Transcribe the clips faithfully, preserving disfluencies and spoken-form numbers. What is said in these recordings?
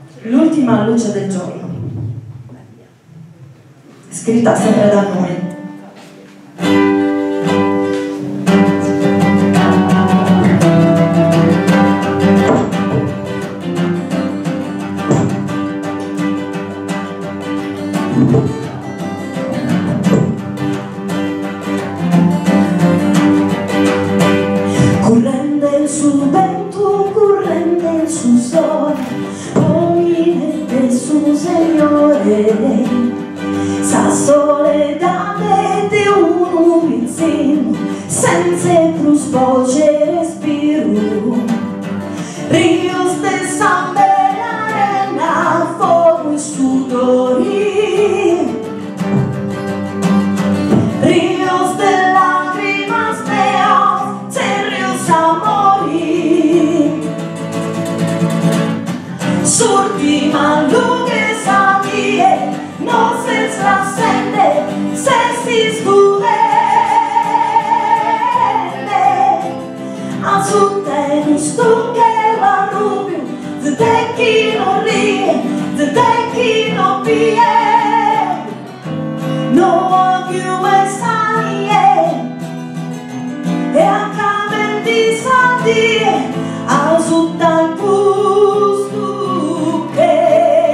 L'ultima luce del giorno, scritta sempre da noi. Corrente il suo vento, corrente il suo sole, su Signore, sa soledade di un vicino, senza più voce respiro, rios de sangue e arena, fuoco e sudori, rios de lágrimas feas, serios amori, surti malu no se trascende, se si scude, a su te non stucche la rubio, de te chi non rie, de te chi non pie, no più estanie, e a camen di sadie, a su tal gusto che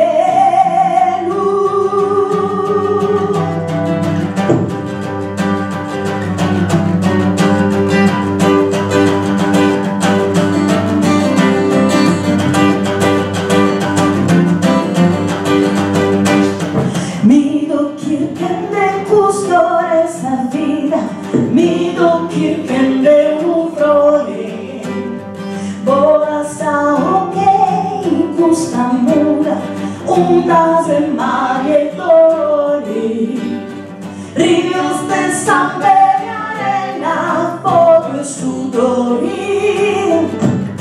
ondas e mari e dolori, rios de sangue e arena, fuoco e sudori,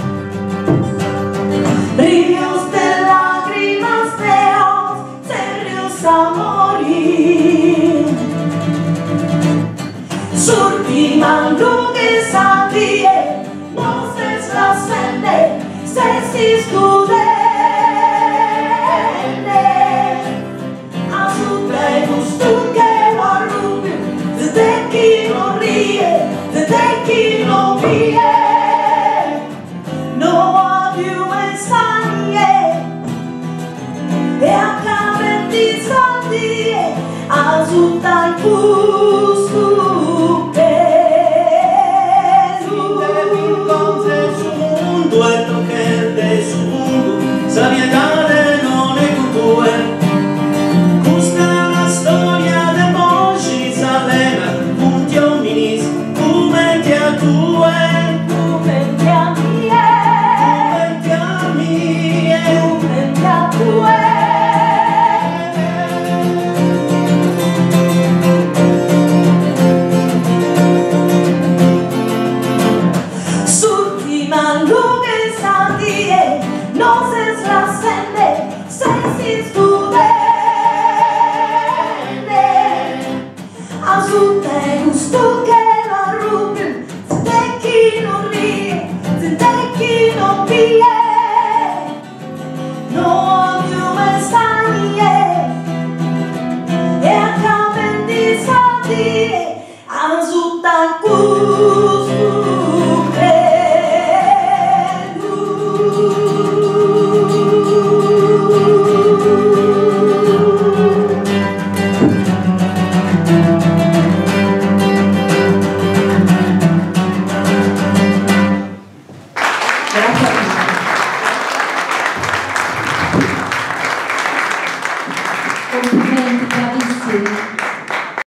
rios de lágrimas feas, serios amori, surti mandughe sadie, no se trascende, se si scude. Chi non vive, no ha più estanie, e a camen di sadie, a su tal gusto che tu incontres su mundo e toque de su mundo, sabiedade non è cultura. Questa la storia de Moji Salena, punti ominis, momenti a tue, momenti a mie, momenti a mie, momenti a tue. Surti malunghe sadie, non se trascende, se si scude, a su te gusto che no più estanie, e a camen di sadie, a su tal gusto credo. Complimenti, bravissimi.